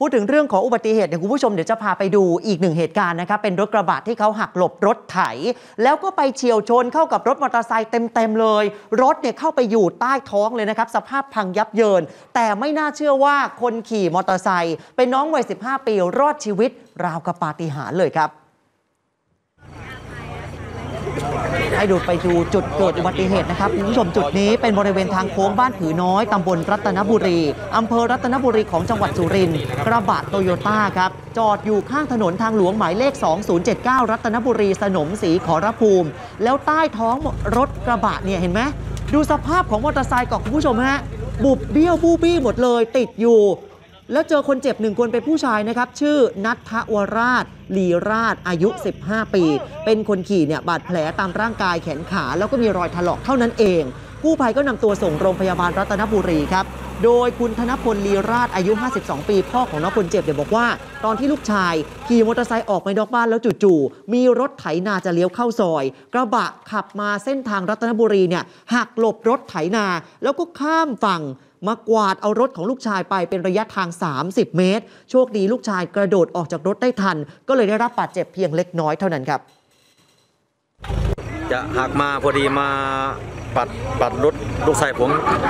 พูดถึงเรื่องของอุบัติเหตุเนี่ยคุณผู้ชมเดี๋ยวจะพาไปดูอีกหนึ่งเหตุการณ์นะครับเป็นรถกระบะที่เขาหักหลบรถไถแล้วก็ไปเฉี่ยวชนเข้ากับรถมอเตอร์ไซค์เต็มเลยรถเนี่ยเข้าไปอยู่ใต้ท้องเลยนะครับสภาพพังยับเยินแต่ไม่น่าเชื่อว่าคนขี่มอเตอร์ไซค์เป็นน้องวัย15 ปีรอดชีวิตราวกับปาฏิหาริย์เลยครับให้ดูไปดูจุดเกิดอุบัติเหตุนะครับคุณผู้ชมจุดนี้เป็นบริเวณทางโค้งบ้านผือน้อยตำบลรัตนบุรีอำเภอรัตนบุรีของจังหวัดสุรินทร์กระบะโตโยต้าครับจอดอยู่ข้างถนนทางหลวงหมายเลข 2079 รัตนบุรีสนมศรีขอรภูมิแล้วใต้ท้องรถกระบะเนี่ยเห็นไหมดูสภาพของมอเตอร์ไซค์ก่อนคุณผู้ชมฮะบุบเบี้ยวบูบี้หมดเลยติดอยู่แล้วเจอคนเจ็บ1 คนเป็นผู้ชายนะครับชื่อนัทธวราชลีราชอายุ15 ปีเป็นคนขี่เนี่ยบาดแผลตามร่างกายแขนขาแล้วก็มีรอยถลอกเท่านั้นเองกู้ภัยก็นำตัวส่งโรงพยาบาลรัตนบุรีครับโดยคุณธนพลลีราชอายุ52 ปีพ่อของน้องคนเจ็บเนี่ยบอกว่าตอนที่ลูกชายขี่มอเตอร์ไซค์ออกไปนอกบ้านแล้วจู่ๆมีรถไถนาจะเลี้ยวเข้าซอยกระบะขับมาเส้นทางรัตนบุรีเนี่ยหักหลบรถไถนาแล้วก็ข้ามฝั่งมากวาดเอารถของลูกชายไปเป็นระยะทาง30 เมตรโชคดีลูกชายกระโดดออกจากรถได้ทันก็เลยได้รับบาดเจ็บเพียงเล็กน้อยเท่านั้นครับจะหักมาพอดีมาปัดรถลูกชายผม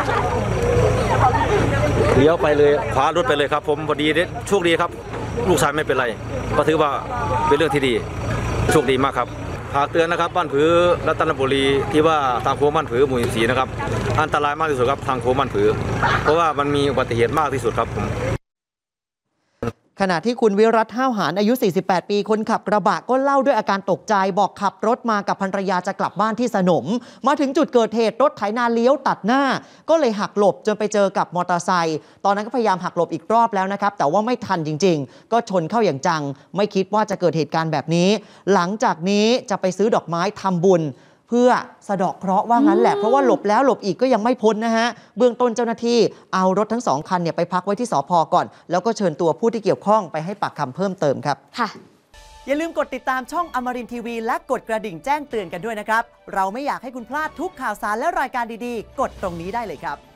เลี้ยวไปเลยขวารถไปเลยครับผมพอดีโชคดีครับลูกชายไม่เป็นไรก็ถือว่าเป็นเรื่องที่ดีโชคดีมากครับฝากเตือนนะครับบ้านผือรัตนบุรีที่ว่าทางโค้งบ้านผือหมู่14นะครับอันตรายมากที่สุดครับทางโค้งบ้านผือเพราะว่ามันมีอุบัติเหตุมากที่สุดครับผมขณะที่คุณวิรัตห้าวหารอายุ 48 ปีคนขับกระบะก็เล่าด้วยอาการตกใจบอกขับรถมากับภรรยาจะกลับบ้านที่สนมมาถึงจุดเกิดเหตุรถไถนาเลี้ยวตัดหน้าก็เลยหักหลบจนไปเจอกับมอเตอร์ไซค์ตอนนั้นก็พยายามหักหลบอีกรอบแล้วนะครับแต่ว่าไม่ทันจริงๆก็ชนเข้าอย่างจังไม่คิดว่าจะเกิดเหตุการณ์แบบนี้หลังจากนี้จะไปซื้อดอกไม้ทำบุญเพื่อสะเดาะเคราะห์ว่างั้นแหละเพราะว่าหลบแล้วหลบอีกก็ยังไม่พ้นนะฮะเบื้องต้นเจ้าหน้าที่เอารถทั้ง2 คันเนี่ยไปพักไว้ที่สภ.ก่อนแล้วก็เชิญตัวผู้ที่เกี่ยวข้องไปให้ปากคำเพิ่มเติมครับค่ะอย่าลืมกดติดตามช่องอมรินทร์ทีวีและกดกระดิ่งแจ้งเตือนกันด้วยนะครับเราไม่อยากให้คุณพลาดทุกข่าวสารและรายการดีๆกดตรงนี้ได้เลยครับ